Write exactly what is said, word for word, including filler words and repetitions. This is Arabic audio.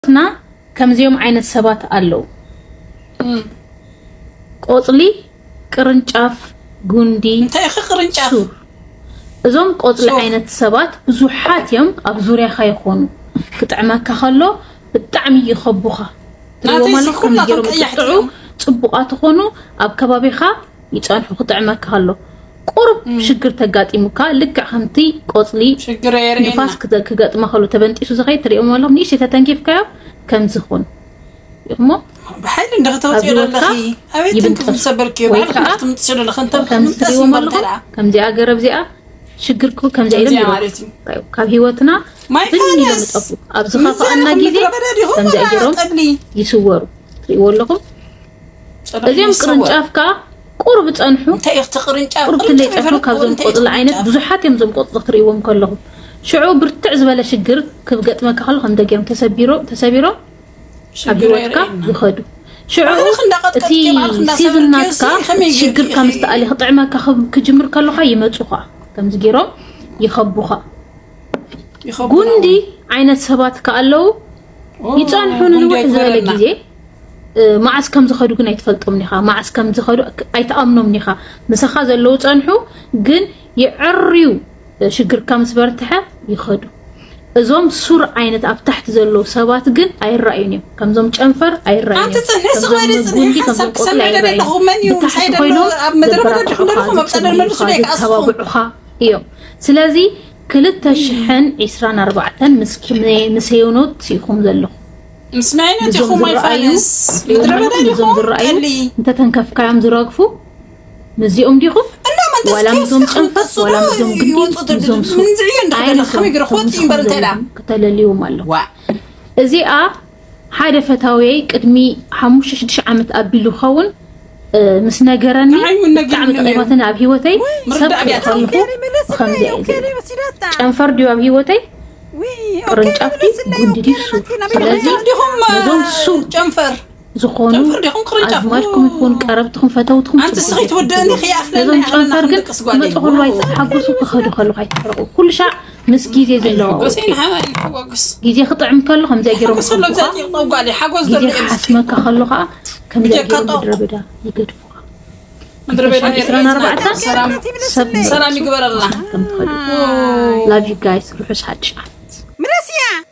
نا كم زيوم عين السبات قالوا قطلي قرنچاف غوندي انت يا اخي قرنچاف ازوم قطلي عين السبات بزحات يوم اب زوريا خيخونو كطعمك خلو بطعم يخبوخا تريوم مالو كم يجرو يطعو صبقات خونو اب كبابيخا يصانحو كطعمك خلو قرب شجر تغاطيمكا لك خمتي قطلي شجر يرينا نفاس كغاطما خلو تبنطيسو زغاي تريوم مالو نيش تتنكيفكا كم زخون يومو بحال ندغ توصير لخي ابيت انت مسبرك بعد خدت متصل لخنت كم تريوم مالو كم دي اغرب زيا شجركو كم زي لم طيب كاب هيوتنا ما يفانس ابزخا فانا غيدي كم زي اجرو يسورو تريوم لكم ازيم قرنچافكا قرب تصنحو انت يخت قرنچاف قرب تليصفو كابزم قطل عينت بزحات يمزم قطل تريوم كلهم شعو برتع زباله شجر كبقطمك خلو خم دغيم تسبيرو تسبيرو شجرك يخدو شعو تي سيزناتكا شجر كمستقالي خطعمك خب كجمر كلو خا يمصوخا كم زغيرو يخبوخا غوندي عينت سباتك الله يصانحون نوح زباله غيزي معس كم زخدو كنا يتفلطم نيخا معس كم زخدو ايتامنوم نيخا مسخا زلو صانحو جن يعريو شجر كم سبرتها يخدو ازوم سور عينت اب تحت زلو سبات جن اي راينيو كم زوم چنفر اي راينيو انت تنحس غير صحيح حسب سمع لهم من يوم حيدلو اب مدربه دخلهم مبقدر ملوس ليك اصلا ايو سلازي كلتا شحن عشرين أربعة مسكين مسيونوت سيكون زلو مسمعينا تخو ما يفانس مدربه دخلهم انت تنكف كلام زراقفو مزيوم ديخو ولا مزوم شنفس ولا مزوم قدي مزوم سوق من زعيان دخل خمي يرخوت ينبرتلا قتل اليوم الله ازيا حاجه فتاوي قدمي خمسة ستة عامت ابيلو خون مس نغراني تعمل قيمتنا اب هيوتي سب خمسه انفر ديو اب هيوتي وي قرنچافتي غندي سو لازم مزوم سو جنفر زخونو أزماشكم يكون قربتكم فتوتكم أنت صحيح تودني خي أخلنا إحنا نقص قاعدين ما تقول وايد حقوسوا كخدوا خلوا هاي تفرقوا كل شيء مسكيزي زلوا حقوسين هاي حقوس جيزي خطعم كلهم زي جرو حقوس لو زادي طوق عليه حقوس جيزي حسمك خلوها كم زي جرو مدرب ده يقدفوها مدرب ده عشرين أربعة سلام سلام يقبل الله كم تخلوا love you guys روحوا سحد شعب مراسيا